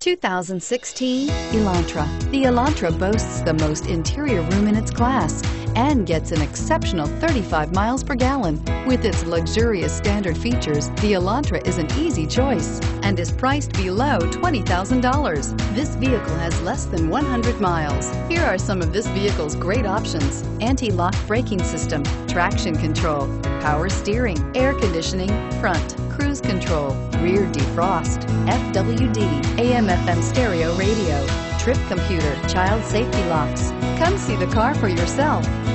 2016 Elantra. The Elantra boasts the most interior room in its class and gets an exceptional 35 miles per gallon. With its luxurious standard features, the Elantra is an easy choice and is priced below $20,000. This vehicle has less than 100 miles. Here are some of this vehicle's great options: anti-lock braking system, traction control, power steering, air conditioning, front, cruise control, rear defrost, FWD, AM/FM stereo radio, trip computer, child safety locks. Come see the car for yourself.